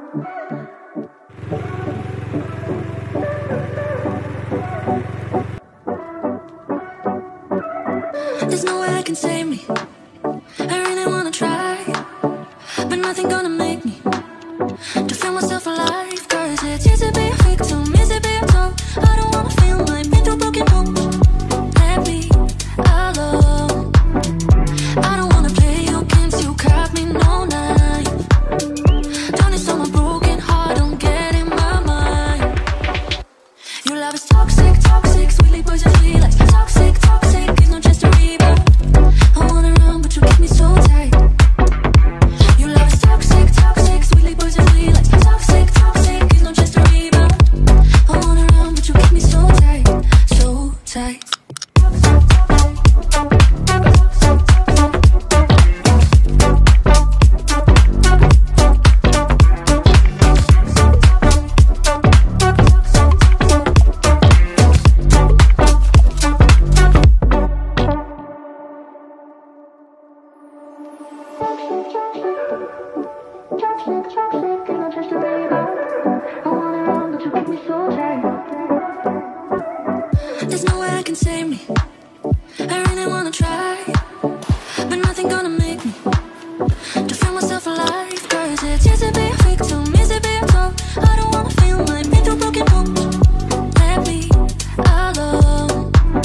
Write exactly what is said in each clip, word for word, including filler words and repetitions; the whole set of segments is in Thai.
There's no way I can save me. I really wanna try, but nothing gonna make me to feel myself alive. Cause it's easy to be a victim, easy to be a top. I don't wanna feel like me through broken homes. Let me alone. I don't wanna play your games, you caught me no knife. Don't install my broken heart, don't get in my mind. Your love is toxic, toxic, sweetly poison, sweet like toxic, toxic. It's not just a rebound. I wanna run, but you keep me so tight. Your love is toxic, toxic, sweetly poison, sweet like toxic, toxic. It's not just a rebound. I wanna run, but you keep me so tight, so tight. There's no way I can save me. I really wanna try, but nothing gonna make me to feel myself alive. Cause it's easy to be a victim, easy to be a top. I don't wanna feel like me through broken homes. Let me alone.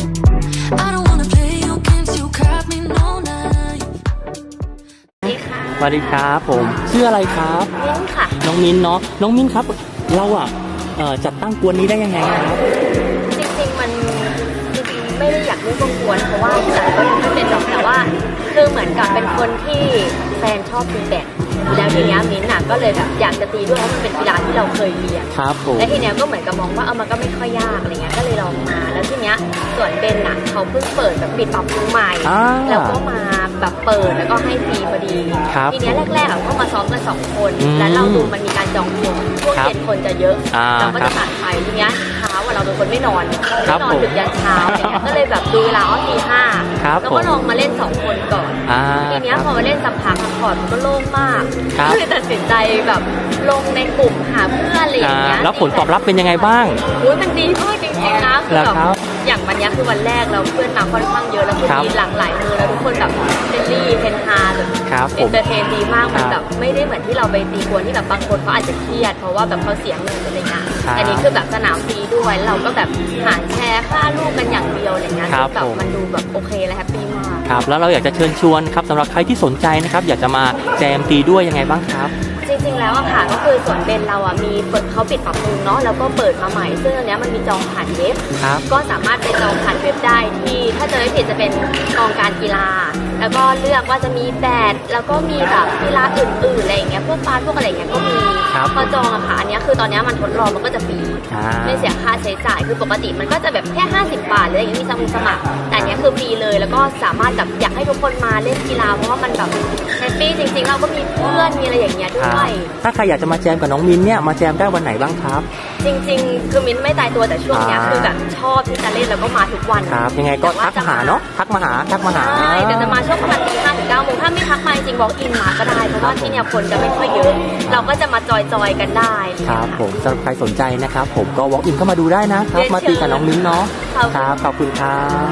I don't wanna play your games, you caught me no knife. สวัสดีครับผมชื่ออะไรครับมิ้นค่ะน้องมิ้นเนาะน้องมิ้นครับเราอ่ะจัดตั้งกวนนี้ได้ยังไงครับจริงๆมันจริงๆไม่ได้อยากเล่นกวนเพราะว่าแต่ก็ไม่เป็นหรอกแต่ว่าคือเหมือนกับเป็นคนที่แฟนชอบตีแบดแล้วทีเนี้ยมิ้นท์น่ะก็เลยแบบอยากจะตีด้วยเพราะมันเป็นกีฬาที่เราเคยเรียนครับผมและทีเนี้ยก็เหมือนกับมองว่าเออมันก็ไม่ค่อยยากอะไรเงี้ยก็เลยลองมาแล้วทีเนี้ยส่วนเบนน่ะเขาเพิ่งเปิดแบบปิดปรับปรุงใหม่แล้วก็มาแบบเปิดแล้วก็ให้ฟรีพอดีทีเนี้ยแรกๆอ่ะก็มาซ้อมกันสองคนแล้วเราดูมันมีการจองคิวช่วงเย็นคนจะเยอะเราก็จะตัดไปทีเนี้ยเช้าเราเป็นคนไม่นอนไม่นอนถึงยันเช้าอะไรเงี้ยก็เลยแบบดูเวลาอ้อตีห้าแล้วก็ลองมาเล่นสองคนก่อนทีเนี้ยพอมาเล่นสักพักคอร์ดมันก็โล่งมากก็เลยตัดสินใจแบบลงในกลุ่มหาเพื่อนอะไรอย่างเงี้ยแล้วผลตอบรับเป็นยังไงบ้างอุ้ยมันดีมากจริงๆนะคือแบบอย่างวันนี้คือวันแรกเราเพื่อนมาค่อนข้างเยอะแล้วคือมีหลากหลายมือแล้วทุกคนแบบเฟรนลี่เฮนฮาแบบเอนเตอร์เทนดีมากมันแบบไม่ได้เหมือนที่เราไปตีกวนที่แบบบางคนเขาอาจจะเครียดเพราะว่าแบบเขาเสียเงินอะไรเงี้ยอันนี้คือแบบสนามฟรีด้วยเราก็แบบหารแชร์ค่าลูกกันอย่างเดียวอะไรเงี้ยแบบมันดูแบบโอเคและแฮปปี้มากครับแล้วเราอยากจะเชิญชวนครับสำหรับใครที่สนใจนะครับอยากจะมาแจมตีด้วยยังไงบ้างครับจริงๆแล้วอะค่ะก็คือส่วนเบนเราอะมีเปิดเขาปิดปรับปรุงเนาะแล้วก็เปิดมาใหม่ซึ่งอันนี้มันมีจองผ่านเว็บก็สามารถไปจองผ่านเว็บได้ที่ถ้าจะไม่ผิดจะเป็นกองการกีฬาแล้วก็เลือกว่าจะมีแบดแล้วก็มีแบบกีฬาอื่นๆอะไรอย่างเงี้ยพวกบาสพวกอะไรอย่างเงี้ยก็มีพอจองอะค่ะอันนี้คือตอนนี้มันทดลองมันก็จะฟรีไม่เสียค่าใช้จ่ายคือปกติมันก็จะแบบแค่ห้าสิบบาทหรืออย่างนี้มีสมุดสมัครแต่อันนี้คือฟรีเลยแล้วก็สามารถแบบอยากให้ทุกคนมาเล่นกีฬาเพราะว่ามันแบบแฮปปี้จริงๆเราก็มีเพื่อนมีอะไรอย่างเงี้ยด้วยถ้าใครอยากจะมาแจมกับน้องมิ้นเนี่ยมาแจมได้วันไหนบ้างครับจริงๆคือมิ้นไม่ตายตัวแต่ช่วงนี้คือแบบชอบที่จะเล่นแล้วก็มาทุกวันครับยังไงก็ทักมาหาเนาะทักมาหาทักมาหาใช่แต่จะมาช่วงประมาณตีห้าถึงเก้าโมงถ้าไม่ทักมาจริงบอกอินมาก็ได้เพราะว่าที่เนี่ยคนจะไม่ค่อยเยอะเราก็จะมาจอยๆกันได้ครับผมสำหรับใครสนใจนะครับผมก็ walk in เข้ามาดูได้นะครับมาตีกับน้องมิ้นเนาะครับขอบคุณครับ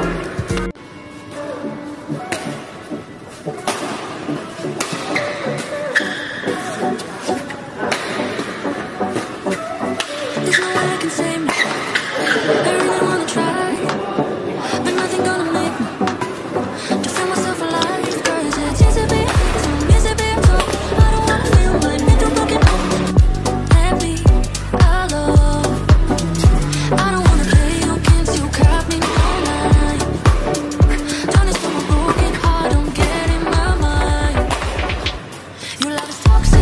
Your love is toxic.